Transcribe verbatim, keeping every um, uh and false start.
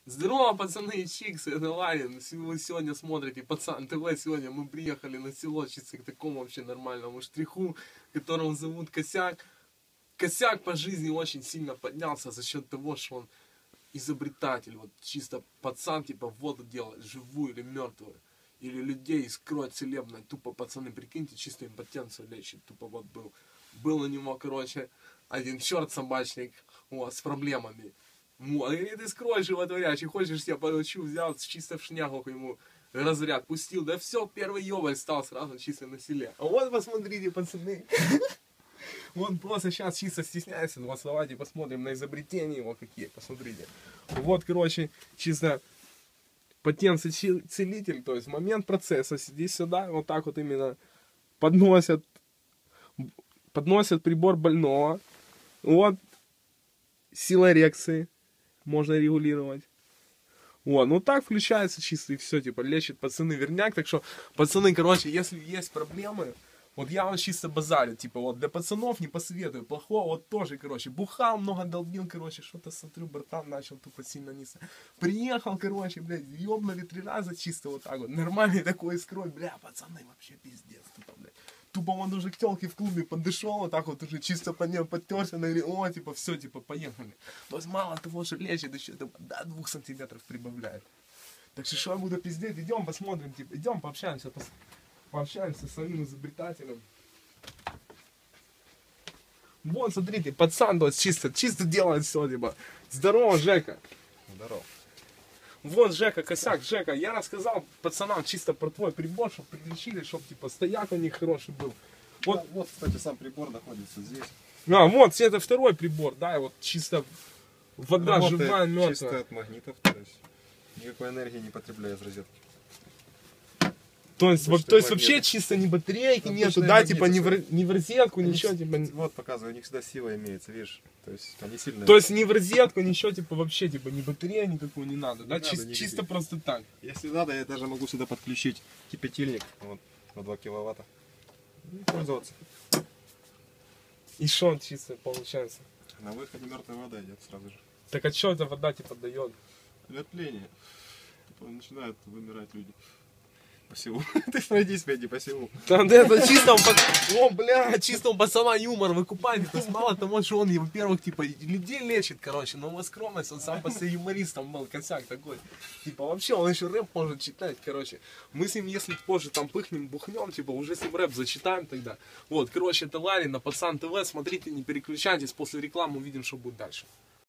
Здорово, пацаны, Чикс, это Ларин. Вы сегодня смотрите Пацан ТВ. Сегодня мы приехали на село чисто к такому вообще нормальному штриху, которого зовут Косяк. Косяк по жизни очень сильно поднялся за счет того, что он изобретатель. Вот чисто пацан типа воду делает, живую или мертвую. Или людей из крови целебной. Тупо пацаны, прикиньте, чисто импотенцию лечит. Тупо вот был. Был на него, короче, один черт собачник вот, с проблемами. Вот, и ты скрой животворящий, хочешь, я поручу, взял чисто в шнягу ему разряд, пустил, да все, первый ёбаль стал сразу чисто на селе. А вот посмотрите, пацаны, он просто сейчас чисто стесняется, вот давайте посмотрим на изобретения его какие, посмотрите. Вот, короче, чисто потенций-целитель, то есть момент процесса, сиди сюда, вот так вот именно подносят, подносят прибор больного, вот, сила эрекции. Можно регулировать. Вот, ну так включается чисто и все, типа, лечит пацаны верняк. Так что, пацаны, короче, если есть проблемы, вот я вам чисто базарю, типа, вот для пацанов не посоветую, плохого вот тоже, короче, бухал, много долбил, короче, что-то смотрю, братан начал тупо сильно низко. Приехал, короче, блядь, ёбнули три раза чисто вот так вот, нормальный такой искрой, бля, пацаны, вообще пиздец, тупо, блядь. Тупо он уже к тёлке в клубе подошел, вот так вот уже чисто по ней подтерся, она говорит, о, типа, все, типа, поехали. То есть мало того, что лечит, еще типа, до двух сантиметров прибавляет. Так что, что я буду пиздеть, идем посмотрим, типа, идем пообщаемся, пос... пообщаемся с самим изобретателем. Вот, смотрите, пацан, то есть чисто, чисто делает все, типа. Здорово, Жека. Здорово. Вот Жека, Косяк, Жека, я рассказал пацанам чисто про твой прибор, чтобы прилечили, чтобы типа стояк у них хороший был. Вот, да, вот, кстати, сам прибор находится здесь. А, вот, это второй прибор, да, и вот чисто вода Работает живая, мертвая. Чисто от магнитов, то есть никакой энергии не потребляет из розетки. То есть, вот, то есть вообще чисто ни батарейки Обычные нету, да, магниты, типа ни в, ни в розетку, они, ничего, типа. Вот показываю, у них всегда сила имеется, видишь, то есть они сильные. То есть ни в розетку, ничего, типа вообще, типа ни батареи никакую не надо, не да, надо Чис, чисто просто так. Если надо, я даже могу сюда подключить кипятильник, вот, на два киловатта, и пользоваться. И что чисто получается? На выходе мертвая вода идет сразу же. Так а что эта вода типа дает? Для тления. Начинают вымирать люди. По селу. Ты пройдись, Федя, по селу. Там это чисто, о, бля, чисто у пацана юмор выкупает. То есть мало того, что он, во-первых, типа, людей лечит, короче, но его скромность, он сам по себе юмористом был, Косяк такой. Типа, вообще, он еще рэп может читать, короче. Мы с ним, если позже там пыхнем, бухнем, типа, уже с ним рэп зачитаем тогда. Вот, короче, это Ларин на Пацан ТВ, смотрите, не переключайтесь, после рекламы увидим, что будет дальше.